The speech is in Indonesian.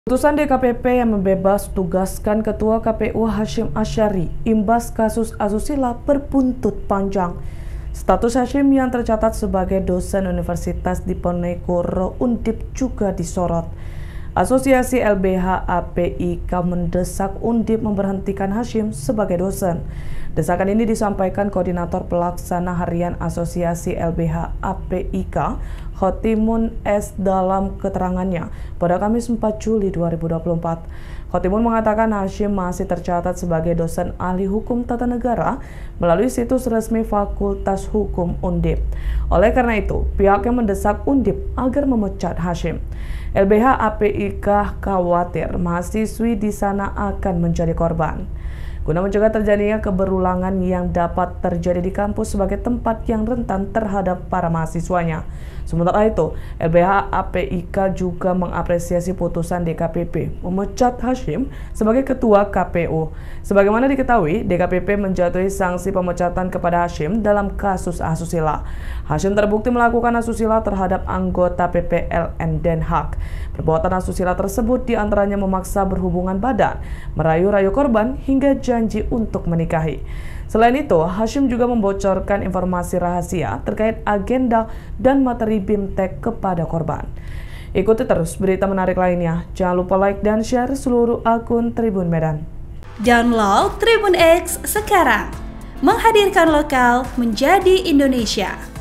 Putusan DKPP yang membebas tugaskan Ketua KPU Hasyim Asyari imbas kasus asusila berbuntut panjang. Status Hasyim yang tercatat sebagai dosen Universitas Diponegoro Undip juga disorot. Asosiasi LBH APIK mendesak Undip memberhentikan Hasyim sebagai dosen. Desakan ini disampaikan Koordinator Pelaksana Harian Asosiasi LBH APIK, Khotimun S. dalam keterangannya pada Kamis 4 Juli 2024. Khotimun mengatakan Hasyim masih tercatat sebagai dosen ahli hukum tata negara melalui situs resmi Fakultas Hukum Undip. Oleh karena itu, pihaknya mendesak Undip agar memecat Hasyim. LBH APIK khawatir mahasiswi di sana akan menjadi korban. Guna mencegah terjadinya keberulangan yang dapat terjadi di kampus sebagai tempat yang rentan terhadap para mahasiswanya. Sementara itu, LBH APIK juga mengapresiasi putusan DKPP memecat Hasyim sebagai Ketua KPU. Sebagaimana diketahui, DKPP menjatuhi sanksi pemecatan kepada Hasyim dalam kasus asusila. Hasyim terbukti melakukan asusila terhadap anggota PPLN Den Haag. Perbuatan asusila tersebut diantaranya memaksa berhubungan badan, merayu-rayu korban, hingga janji untuk menikahi. Selain itu, Hasyim juga membocorkan informasi rahasia terkait agenda dan materi BIMTEK kepada korban. Ikuti terus berita menarik lainnya. Jangan lupa like dan share seluruh akun Tribun Medan. Download Tribun X sekarang. Menghadirkan lokal menjadi Indonesia.